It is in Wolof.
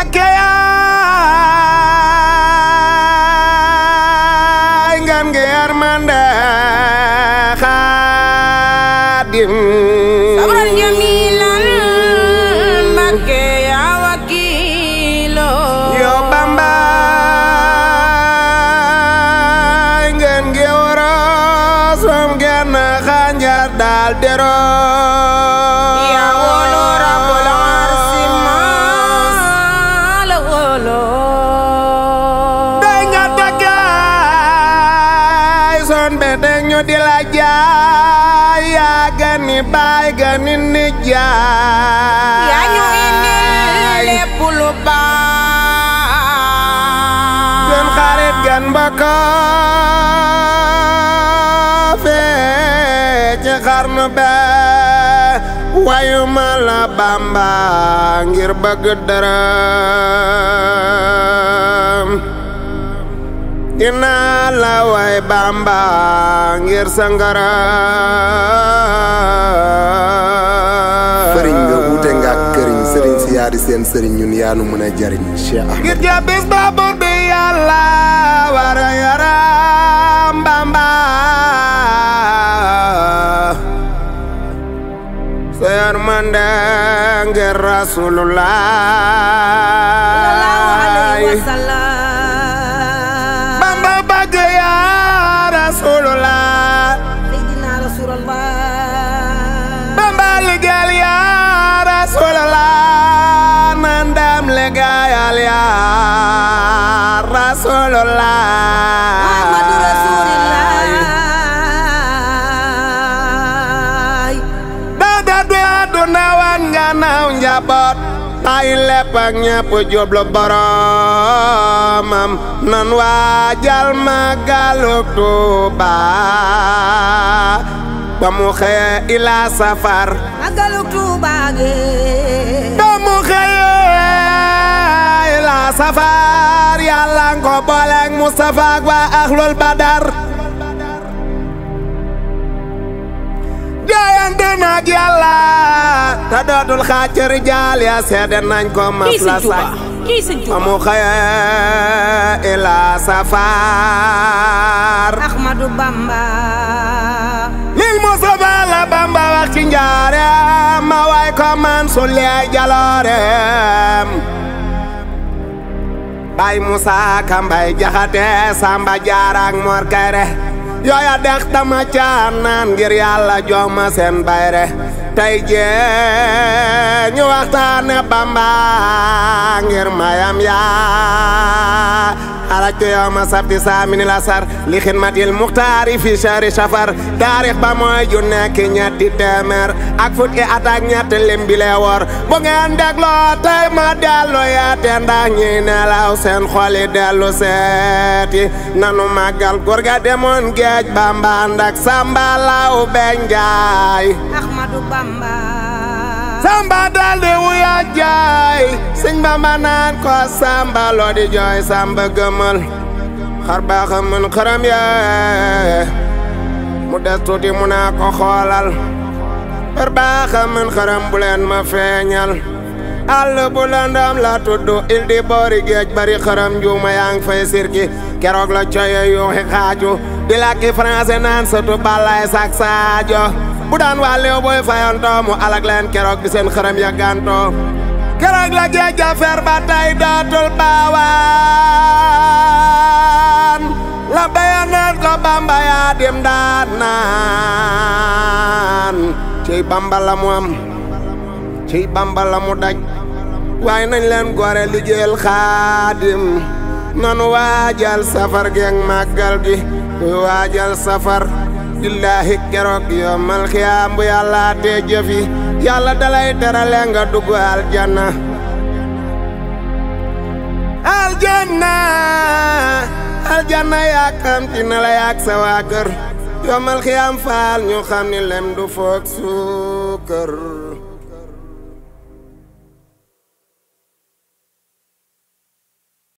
Mbakke yaay ngam gi yërmande Xaadim sabran jamilan Mbakke yaa wakiilo yo Bamba ngeen gi waras wam ngeen xanjar dal dero yaa wolo rabbul arsi maa la wolo day nga takkaay son bete ñu di la jaay yaa gani baay gani nijaay yaa ñu indil lépp lu baax gën xarit gën mbokk fee ci xarnu be wayuma la Bamba ngir bëgg dërëm dinaa la way Bamba ngir sa ngërëm sëriñ nga wuute nga ak këriñ sëriñ si yaa di seen sëriñ ñun yaa nu mën a jariñ Cheikh Ahmed ngir ja bis ba bur bi Yàlla war a yaram Bamba sa yërmande ngir Rasulullah sallallahu alayhi wa sallam Bamba bëgg ya Rasulullah Seydina Rasulullah Bamba liggéeyal ya Rasulullah nandam liggéeyal ya Rasulullah Muhammadu Rasulillah dada du àdduna wan gannaaw njaboot tay lépp ak ñépp jublu boromam nan waajal Magalu Tuuba ba mu xëye ila safar Magalu Tuuba ge ba mu xëye ila safar Yàlla ko booleeg Mustafa ak waa ahlul badar jaayante naag Yàlla te dootul xaaj rijaal ya seede nañ ko mas la sañ kii sëñ Tuuba amu xëye ila safar Ahmadu Bamba lil Mustafa la Bamba wax ci njaareem ma way ko man su leey jaloorem Baay Musa Ka Mbay Jaxate Samba Jaara ak Mor Kayre yooya dex tama caan naan ngir Yàlla jox ma seen bayre tey jee ñu waxtaane Bamba ngir mayam yaa xarajtu yawma sabti saamini lasar li xidmatil muxtaari fi shahri safar taarix ba mooy ju nekk ñetti téeméer ak fukki at ak ñett lim bi lee wor bu ngeen dégloo tey ma dellu yeete ndax ñi nelaw seen xoli dellu seeti nanu màggal góor ga demoon géej Bamba ndak Samba Law Beñ Njaay Ahmadu Bamba Samba daldi wuya jaay sëñ Bamba naan ko Samba loo di jooy Samba gëmal xar baaxa mën xaram yee mu des tuuti mu naa ko xoolal xar baaxa mën xaram bu leen ma feeñal àll bu lëndëm la tudd il di boori géej bari xaram njuuma yaa ngi fay sirki keroog la coye yuuxi xaaju di làkki français naan sëtu balay sak saajo bu daan waa léew booy fayantoo mu alag leen keroog di seen xaram ya gantoo keroog la géej ja fer ba tey dootul baawaan la bayanaan ko Bamba yaa dim daan naan ciy Bamba la mu am ciy Bamba la mu daj waaye nañ leen gore liggéeyal Xaadim nanu waajal safar gi ak màggal gi waajal safar billahi keroog yomal xiyaam bu Yàlla te jëfi Yàlla dalay terale nga dugg aljanna aljanna yaakamti na la yaak sa waa kër yomal xiyaam faal ñu xam ni lem du foog suukër